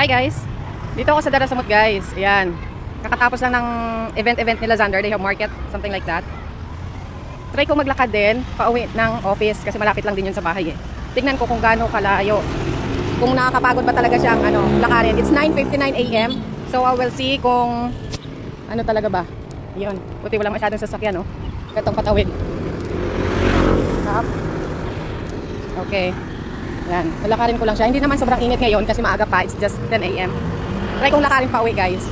Hi guys! Dito ako sa Darasamot guys. Ayan. Kakatapos lang ng event nila Xander. They have market, something like that. Try ko maglakad din, pauwi ng office kasi malapit lang din yun sa bahay eh. Tignan ko kung gaano kalayo. Kung nakakapagod ba talaga siyang lakarin. It's 9:59 AM. So I will see kung ano talaga ba. Yun. Buti wala masyadong sasakyan oh. Gatong patawid. Up. Okay. Yan. Lalakarin ko lang siya. Hindi naman sobrang init ngayon kasi maaga pa. It's just 10 AM. Try kong lakarin pa uwi guys.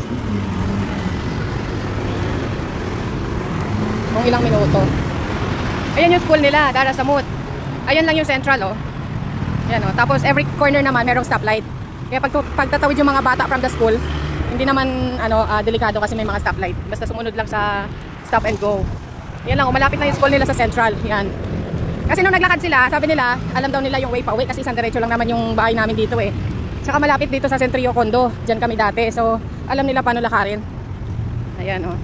Kung ilang minuto. Ayan yung school nila, Darasamot. Ayan lang yung central oh. Ayan oh. Tapos every corner naman merong stoplight. Kaya pagtatawid yung mga bata from the school, hindi naman delikado kasi may mga stoplight. Basta sumunod lang sa stop and go. Yan lang oh. Malapit na yung school nila sa central. Yan. Kasi nung naglakad sila, sabi nila, alam daw nila yung way pa uwi kasi isang diretso lang naman yung bahay namin dito eh. Tsaka malapit dito sa Centrio Condo. Diyan kami dati. So, alam nila paano lakarin. Ayan oh.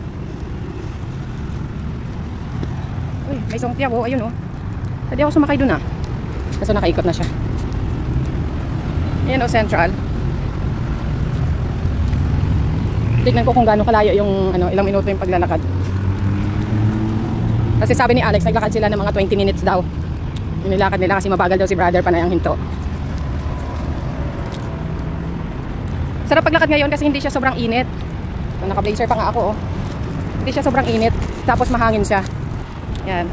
Uy, may songtiyaw oh. Ayun oh. Pwede ako sumakay dun ah. Kaso nakaikot na siya. Ayan oh, Central. Tignan ko kung gaano kalayo yung ilang minuto yung paglalakad. Kasi sabi ni Alex, naglakad sila ng mga 20 minutes daw. Yung nilakad nila kasi mabagal daw si brother pa na yung hinto. Sarap paglakad ngayon kasi hindi siya sobrang init. So, naka-blazer pa nga ako oh. Hindi siya sobrang init. Tapos mahangin siya. Yan.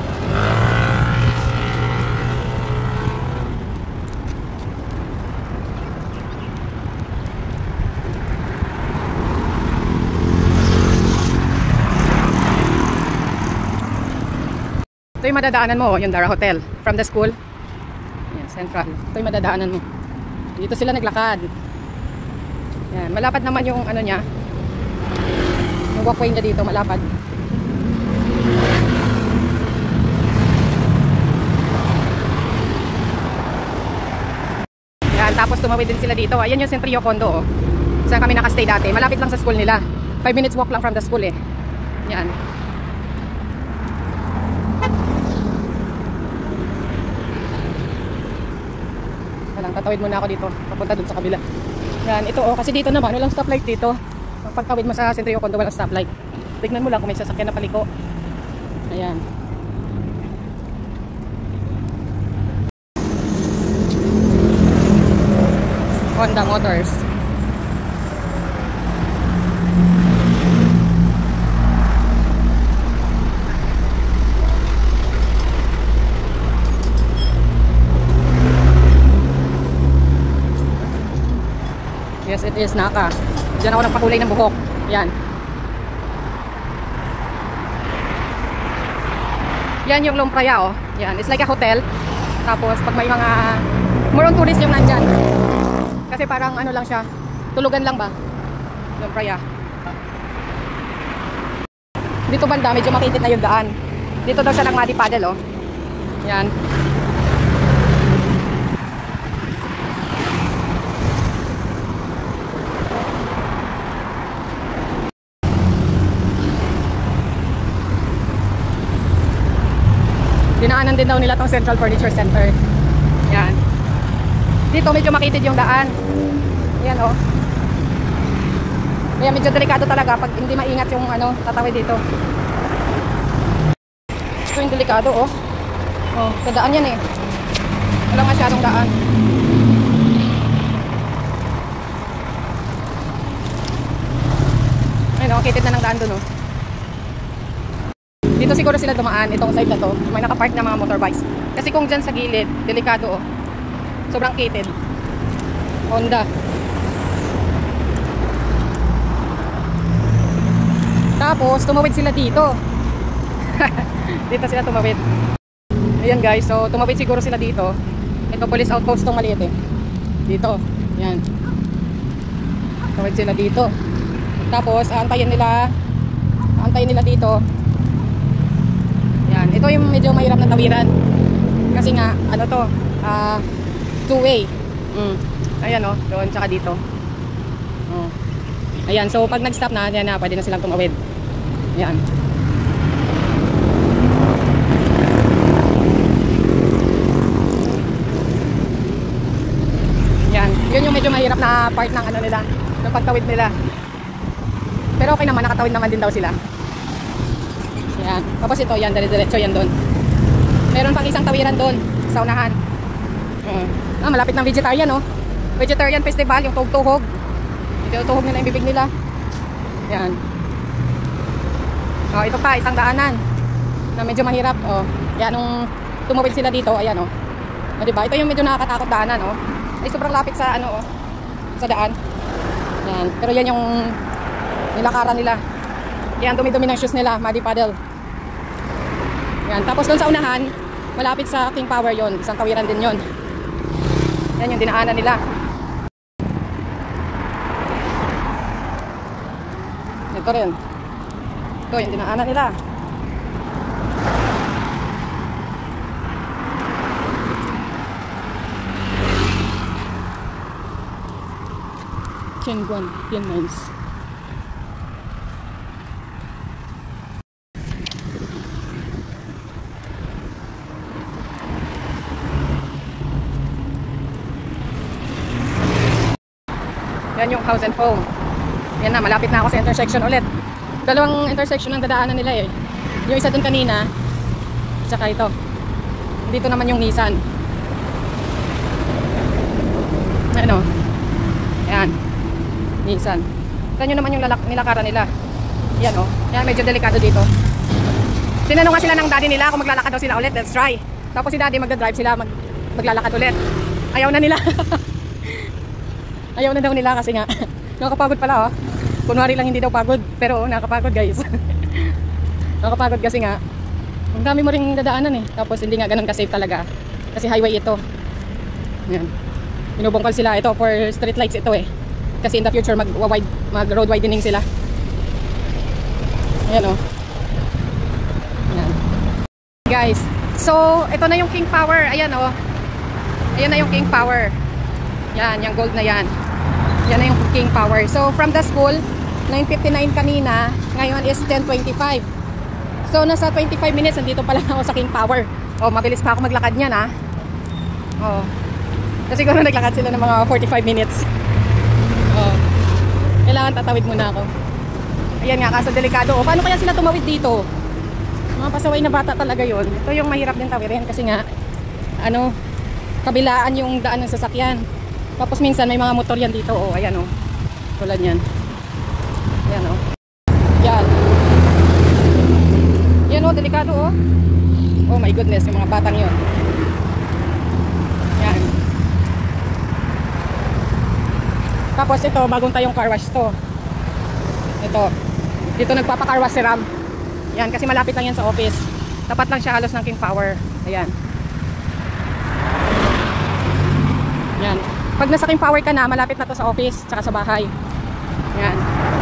Ito yung madadaanan mo, yung Dara Hotel. From the school. Yan, Central. Ito yung madadaanan mo. Dito sila naglakad. Yan, malapad naman yung niya. Yung walkway niya dito, malapad. Yan, tapos tumawid din sila dito. Ayan yung Centrio Condo, oh. Saan kami nakastay dati. Malapit lang sa school nila. 5 minutes walk lang from the school, eh. Yan. Tatawid muna ako dito, papunta dun sa kabila. Yan, ito oh, kasi dito naman walang stoplight dito. Pagtawid mo sa Centrio Condo walang stoplight. Tignan mo lang kung may sasakyan na paliko. Ayan. Honda Motors. Yes, it is Naka. Diyan ako nagpakulay ng buhok. Yan. Yan yung Lumpraya oh. Yan, it's like a hotel. Tapos pag may mga more on tourist yung nandyan. Kasi parang lang siya. Tulugan lang ba? Lumpraya. Dito banda, medyo makitid na yung daan. Dito daw siya ng Muddy Paddle oh. Yan. Dinaanan din daw nila tong Central Furniture Center. Yan. Dito medyo makitid yung daan. Yan oh. Kaya medyo delikado talaga pag hindi maingat yung tatawid dito. Ito yung delikado oh. Oh, sa daan yan eh. Walang masyadong daan. Ayun oh, kitid na ng daan dun oh. Dito siguro sila dumaan, itong side na to. May nakapark na mga motorbikes. Kasi kung dyan sa gilid, delikado oh. Sobrang kitid. Honda. Tapos, tumawid sila dito. Dito sila tumawid. Ayan guys, so tumawid siguro sila dito. Ito police outpost tong maliit eh. Dito, yan. Tumawid sila dito. Tapos, aantayin nila dito. Yan, ito yung medyo mahirap na tawiran. Kasi nga, two-way. Ayan oh, doon tsaka dito. Oh. Ayan, so pag nag-stop na, yan na, pwede na silang tumawid. Yan. Yan, yun yung medyo mahirap na part ng ano nila, ng pagtawid nila. Pero okay naman, nakatawid naman din daw sila. Yan. Tapos ito, yan, dire-diretso yan doon. Meron pang isang tawiran doon, sa unahan. Malapit ng vegetarian, oh. Vegetarian festival, yung tugtuhog. Tuhog nila yung bibig nila. Yan. Oh, ito pa, isang daanan na medyo mahirap. Oh, yan, nung tumawid sila dito, ayan, oh. O, diba? Ito yung medyo nakakatakot daanan, oh. Ay, sobrang lapit sa, ano, oh, sa daan. Yan. Pero yan yung nilakaran nila. Yan, dumi-dumi ng shoes nila, muddy paddle. Yan. Tapos doon sa unahan, malapit sa King Power yon, isang tawiran din yon. Yan yung dinaanan nila. Ito rin. Ito yung dinaanan nila. Chengguan, yan nice. Yan yung house and home. Yan na, malapit na ako sa intersection ulit. Dalawang intersection ang dadaanan nila eh. Yung isa dun kanina, tsaka ito. Dito naman yung Nissan. Ano? Yan. Nissan. Ito nyo naman yung nilakaran nila. Yan o. Yan, medyo delikado dito. Tinanong nga sila ng daddy nila kung maglalakad daw sila ulit. Let's try. Tapos si daddy magdadrive sila, maglalakad ulit. Ayaw na nila. Ayaw na daw nila kasi nga nakakapagod pala, oh. Kunwari lang hindi daw pagod, pero nakakapagod, guys. Nakakapagod kasi nga ang dami mo ring dadaanan eh. Tapos hindi nga ganun ka-safe talaga kasi highway ito. Yan. Binubungkal sila ito for street lights ito eh. Kasi in the future mag-road widening sila. Ayan, oh. Ayan. Guys, so ito na yung King Power. Ayan, oh. Ayan na yung King Power. Yan, yung gold na yan. Yan na yung King Power. So from the school, 9:59 kanina, ngayon is 10:25. So nasa 25 minutes nandito pa lang ako sa King Power. Oh, mabilis pa ako maglakad niyan, ah. Oh. Kasi siguro naglakad sila ng mga 45 minutes. Oh. Kailangan tatawid muna ako. Ayan nga, kaso delikado. Oh, paano kaya sila tumawid dito? Mga pasaway na bata talaga yon. Ito yung mahirap din tawirin kasi nga ano, kabilaan yung daan ng sasakyan. Tapos minsan may mga motor yan dito. Oh, ayan, oh. Tulad yan. Ayan, oh. Yan. Yan, oh, delikado, oh. Oh my goodness, yung mga batang yun. Yan. Tapos ito, bagong tayong car wash to. Ito. Dito nagpapa-car wash si Ram. Yan, kasi malapit lang yan sa office. Tapat lang siya halos ng King Power. Ayan. Yan. Pag nasa King Power ka na, malapit na to sa office, tsaka sa bahay. Yan.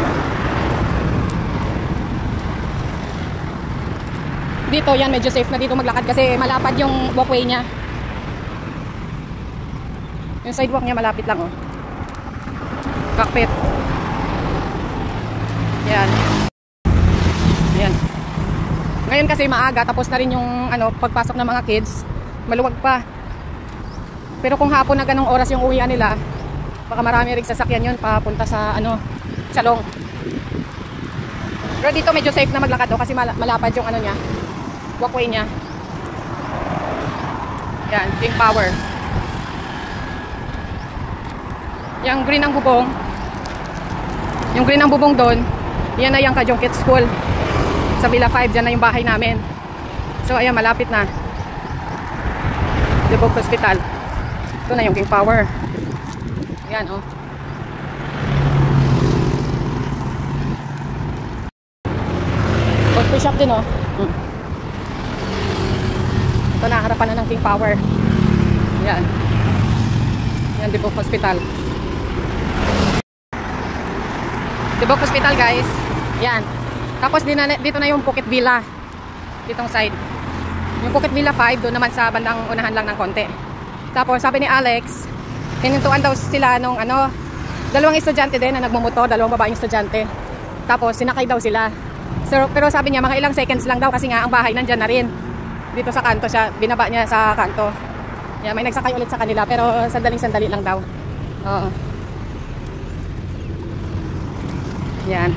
Dito, yan, medyo safe na dito maglakad kasi malapad yung walkway niya. Yung sidewalk niya malapit lang, oh. Cockpit. Yan. Yan. Ngayon kasi maaga, tapos na rin yung ano, pagpasok ng mga kids. Maluwag pa. Pero kung hapon na ganong oras yung uwian nila, baka marami rin sasakyan yun papunta sa ano, Salong. Pero dito medyo safe na maglakad, oh, kasi malapad yung ano niya, walkway niya. Yan, King Power. Yung green ang bubong. Yung green ang bubong doon, yan na yung Kajongkit School. Sa Villa 5, dyan na yung bahay namin. So ayan, malapit na. Debog Hospital. Ito na yung King Power. Yan, oh. Coffee shop din, oh. Ito na, harapan na ng King Power. Yan. Yan, Debog Hospital. Debog Hospital, guys. Yan. Tapos dito na yung Phuket Villa. Ditong side. Yung Phuket Villa 5, doon naman sa bandang unahan lang ng konti. Tapos sabi ni Alex, hinintuan daw sila nung ano, dalawang estudyante din na nagmumotor, dalawang babaeng estudyante. Tapos sinakay daw sila. So, pero sabi niya mga ilang seconds lang daw kasi nga ang bahay nandyan na rin. Dito sa kanto siya, binaba niya sa kanto. Yeah, may nagsakay ulit sa kanila pero sandaling-sandali lang daw. Oo. Yan.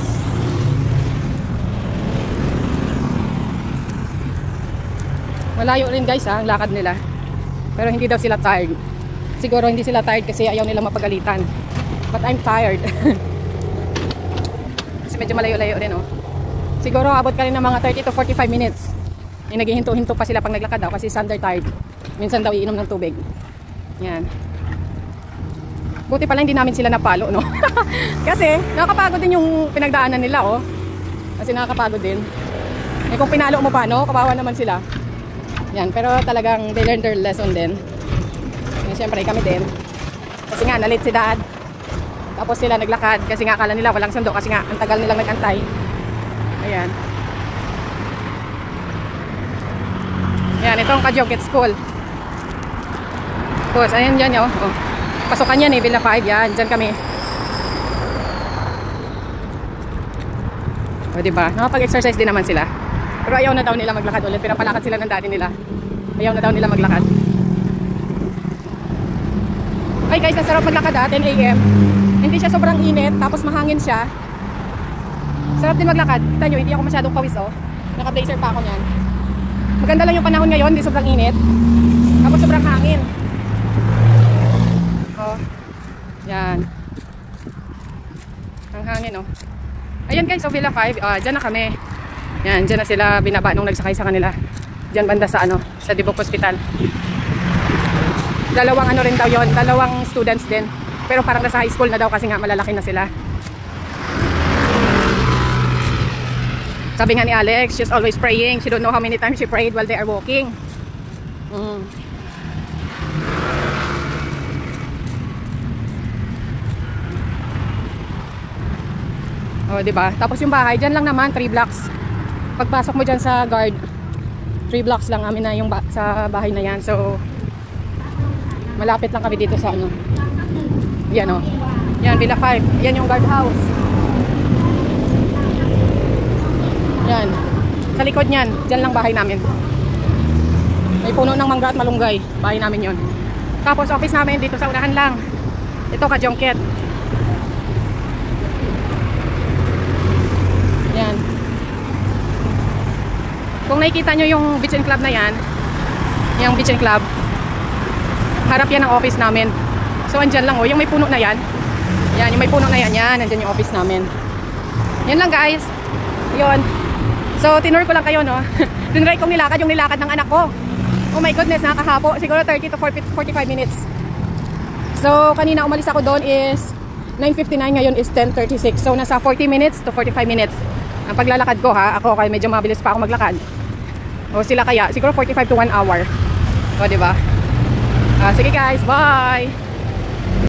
Malayo rin guys ha, ang lakad nila. Pero hindi daw sila tired. Siguro hindi sila tired kasi ayaw nila mapagalitan. But I'm tired. Kasi medyo malayo-layo rin oh. Siguro abot ka rin ng mga 30 to 45 minutes. Yung naghihinto-hinto pa sila pang naglakad daw kasi Sander tired. Minsan daw iinom ng tubig. Yan. Buti pala hindi namin sila napalo, no? Kasi nakakapagod din yung pinagdaanan nila, oh. Kasi nakakapagod din. Eh kung pinalo mo pa, no? Kawawa naman sila. Yan, pero talagang they learned their lesson din. And syempre kami din. Kasi nga, nalit si Dad. Tapos sila naglakad kasi nga akala nila walang sundo kasi nga ang tagal nilang nagantay. Ayan. Yan, itong Kajoket School. Tapos, ayan dyan, oh. Pasukan yan eh, Villa 5, yan, dyan kami. O diba, nakapag-exercise din naman sila. Pero ayaw na daw nila maglakad ulit, pinapalakad sila ng daddy nila. Ayaw na daw nila maglakad. Ay guys, nasarap maglakad 10 AM. Hindi siya sobrang init, tapos mahangin siya. Sarap din maglakad. Kita nyo, hindi ako masyadong pawis oh. Naka-blazer pa ako nyan. Maganda lang yung panahon ngayon, hindi sobrang init. Tapos sobrang hangin. Oh. Yan. Ang hangin oh. Ayan guys, so Villa 5, dyan na kami. Yan, dyan na sila binaba nung nagsakay sa kanila. Dyan banda sa sa Dibok Hospital. Dalawang ano rin daw yon, dalawang students din. Pero parang nasa high school na daw kasi nga malalaki na sila. Sabi nga ni Alex, she's always praying. She don't know how many times she prayed while they are walking. Oh, diba? Tapos yung bahay, dyan lang naman, 3 blocks. Pagpasok mo dyan sa guard, 3 blocks lang amin na yung sa bahay na yan. So, malapit lang kami dito sa ano. Yan oh. Yan, Villa 5. Yan yung guard house. Yan. Sa likod niyan, dyan lang bahay namin. May puno ng mangga at malunggay. Bahay namin yon. Tapos office namin dito sa unahan lang. Ito Kajoket. Yan. Kung nakikita nyo yung beach and club na yan, yung beach and club, harap yan ang office namin. So andyan lang oh, yung may puno na yan. Yan, yung may puno na yan, yan, andyan yung office namin. Yan lang guys. Yun. So tinur ko lang kayo no. Tinry kong nilakad yung nilakad ng anak ko. Oh my goodness, nakakahapo. Siguro 30 to 45 minutes. So kanina umalis ako doon is 9:59, ngayon is 10:36. So nasa 40 minutes to 45 minutes ang paglalakad ko ha. Ako kaya medyo mabilis pa ako maglakad. O sila kaya, siguro 45 to 1 hour. O diba? Sige guys, bye!